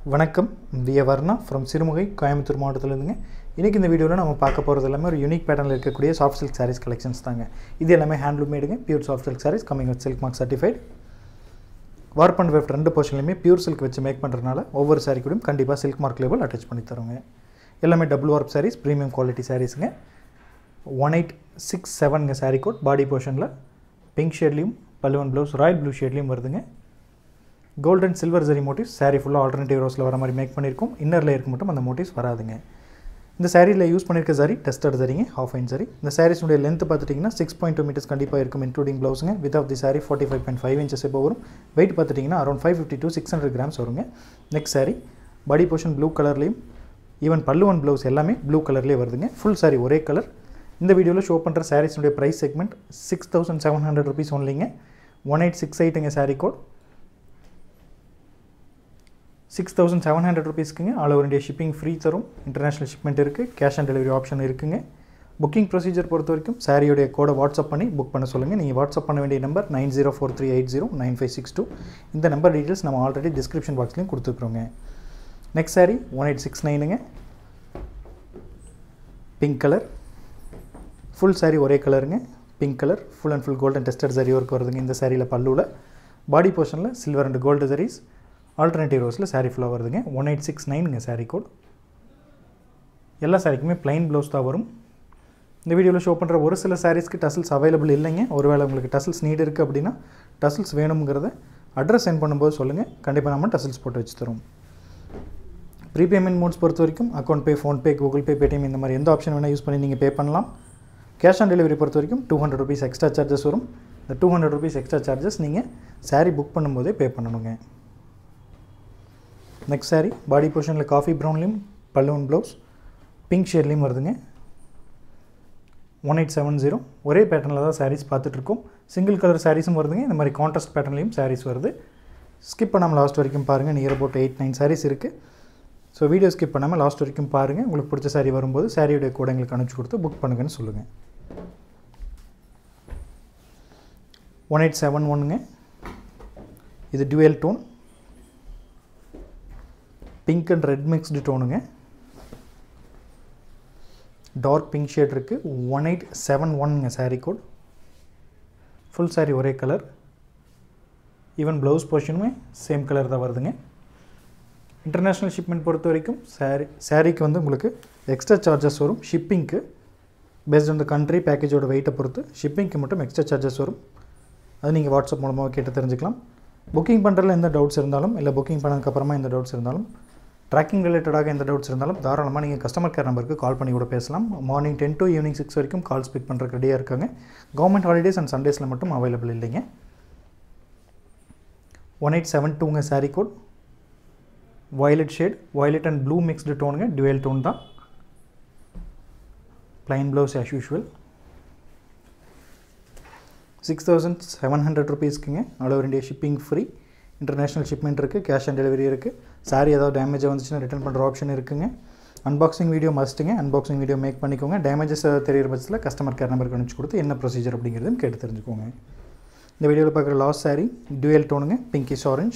வணக்கம் via Varnaa from Sirumugai Coimbatore மாவட்டத்துல இருந்துங்க. இன்னைக்கு இந்த வீடியோல நாம பார்க்க போறது எல்லாமே ஒரு யூனிக் பேட்டர்ன்ல இருக்கக்கூடிய சாஃப்ட் silk sarees collections தாங்க. இது எல்லாமே handloom மேடுங்க, pure soft silk sarees coming with silk mark certified. warp and weft ரெண்டு போர்ஷன்லயுமே pure silk வச்சு மேக் பண்றதுனால ஒவ்வொரு saree கூடயும் கண்டிப்பா silk mark label attach பண்ணி தரோங்க. எல்லாமே double warp sarees, premium quality sareesங்க. 1867 ங்க saree code body portionல pink shadeலயும் pallu and blouse royal blue shadeலயும் வருதுங்க. Gold and silver zari motifs saree full alternative rows la vara mari make பண்ணிருக்கோம். inner layer க்கு மட்டும் அந்த motifs வராதுங்க. இந்த sareeல யூஸ் பண்ணிருக்க zari tested zariங்க, half inch zari. இந்த sarees உடைய length பாத்துட்டீங்கன்னா 6.2 meters கண்டிப்பா இருக்கும் including blouseங்க. width of the saree 45.5 inches above வரும். weight பாத்துட்டீங்கன்னா around 550 to 600 grams வருங்க. next saree body portion blue colorலயும் even pallu and blouse எல்லாமே blue colorலயே வருதுங்க. full saree ஒரே color. இந்த வீடியோல ஷோ பண்ற sarees உடைய price segment 6700 rupees onlyங்க. 1868 ங்க saree code 6700 rupees குங்க. all over India shipping free தரும். international shipment இருக்கு. cash and delivery option இருக்குங்க. booking procedure பொறுத்த வரைக்கும் saree உடைய கோட வாட்ஸ்அப் பண்ணி புக் பண்ண சொல்லுங்க. நீங்க வாட்ஸ்அப் பண்ண வேண்டிய நம்பர் 9043809562. இந்த நம்பர் டீடைல்ஸ் நம்ம ஆல்ரெடி description boxலயும் கொடுத்துக்கறோங்க. next saree 1869 ங்க. pink color full saree ஒரே கலருங்க. pink color full and full gold and tested saree work வருதுங்க. இந்த sareeல பல்லுல body portionல silver and gold sarees alternative rows la saree full வருதுங்க. 1869 ங்க saree code. எல்லா சாரிக்குமே plain blouse தான் வரும். இந்த வீடியோல ஷோ பண்ற ஒரு சில sareesக்கு tassels available இல்லைங்க. ஒருவேளை உங்களுக்கு tassels need இருக்கு அப்படினா tassels வேணும்ங்கறத அட்ரஸ் சென்ட் பண்ணும்போது சொல்லுங்க. கண்டிப்பா நாம tassels போட்டு வச்சு தரோம். prepayment modes பொறுத்த வரைக்கும் account pay, phone pay, google pay, paytm இந்த மாதிரி எந்த ஆப்ஷன் வேணா யூஸ் பண்ணி நீங்க பே பண்ணலாம். cash on delivery பொறுத்த வரைக்கும் 200 rupees extra charges வரும். இந்த 200 rupees extra charges நீங்க saree book பண்ணும்போதே பே பண்ணனுங்க. next saree body portion la coffee brown lim pallu and blouse pink shade lim வருதுங்க. 1870 ஒரே பேட்டர்ன்ல தான் sarees பார்த்துட்டு இருக்கோம். single color sareesum வருதுங்க. இந்த மாதிரி contrast pattern லியும் sarees வருது. skip பண்ணாம லாஸ்ட் வரைக்கும் பாருங்க. near about 8-9 sarees இருக்கு. சோ வீடியோ skip பண்ணாம லாஸ்ட் வரைக்கும் பாருங்க. உங்களுக்கு பிடிச்ச saree வரும்போது saree உடைய கோட் உங்களுக்கு அனுப்பிச்சு கொடுத்து புக் பண்ணுங்கன்னு சொல்லுங்க. 1871 ங்க. இது dual tone pink and red mixed tone ங்க. dark pink shade இருக்கு. 1871 ங்க saree code. full saree ஒரே கலர். even blouse portionமே same color தான் வருதுங்க. international shipment பொறுத்த வரைக்கும் sareeக்கு வந்து உங்களுக்கு extra charges வரும் shippingக்கு. based on the country package ஓட weight பொறுத்து shippingக்கு மட்டும் extra charges வரும். அது நீங்க வாட்ஸ்அப் மூலமா கேட்டு தெரிஞ்சுக்கலாம். புக்கிங் பண்றதுல எந்த டவுட்ஸ் இருந்தாலும் இல்ல புக்கிங் பண்ணதுக்கு அப்புறமா எந்த டவுட்ஸ் இருந்தாலும் ட்ராக்கிங் ரிலேட்டடாக எந்த டவுட்ஸ் இருந்தாலும் தாராளமாக நீங்கள் கஸ்டமர் கேர் நம்பருக்கு கால் பண்ணி கூட பேசலாம். மார்னிங் 10 to evening 6 வரைக்கும் கால்ஸ் பிக் பண்ணுறதுக்கு ரெடியாக இருக்காங்க. கவர்மெண்ட் ஹாலிடேஸ் அண்ட் சண்டேஸில் மட்டும் அவைலபிள் இல்லைங்க. 1872 ங்க saree code. violet shade, violet and blue mixed tone ங்க. dual tone தான். plain blouse as usual. 6700 rupees க்குங்க. all over India shipping free. international shipment இருக்கு. cash and delivery இருக்கு. saree ஏதாவது damage வந்துச்சுனா ரிட்டர்ன் பண்ற ஆப்ஷன் இருக்குங்க. அன்பாக்சிங் வீடியோ மஸ்ட்ங்க. அன்பாக்சிங் வீடியோ மேக் பண்ணிக்கோங்க. டேமேஜஸ் தெரியற பட்சத்துல கஸ்டமர் கேர் நம்பருக்கு அனுப்பிச்சு கொடுத்து என்ன ப்ரொசீஜர் அப்படிங்கறதையும் கேட்டு தெரிஞ்சுக்கோங்க. இந்த வீடியோல பார்க்குற லாஸ்ட் saree dual toneங்க. pinkish orange.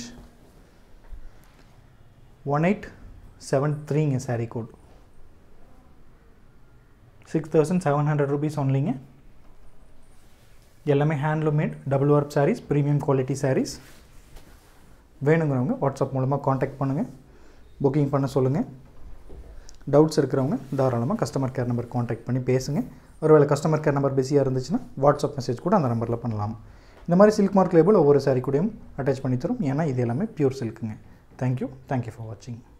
1873 ங்க saree code. 6700 rupees onlyங்க. எல்லாமே handloom made double warp sarees, premium quality sarees. வேணுங்கிறவங்க வாட்ஸ்அப் மூலமா காண்டாக்ட் பண்ணுங்க. புக்கிங் பண்ண சொல்லுங்க. டவுட்ஸ் இருக்கிறவங்க தாராளமாக கஸ்டமர் கேர் நம்பர் காண்டாக்ட் பண்ணி பேசுங்க. ஒருவேளை கஸ்டமர் கேர் நம்பர் பிஸியாக இருந்துச்சுன்னா வாட்ஸ்அப் மெசேஜ் கூட அந்த நம்பரில் பண்ணலாம். இந்த மாதிரி சில்க் மார்க் லேபிள் ஒவ்வொரு saree கூடயும் அட்டாச் பண்ணி தரும். ஏன்னா இது எல்லாமே பியூர் சில்க்குங்க. தேங்க்யூ ஃபார் வாட்சிங்.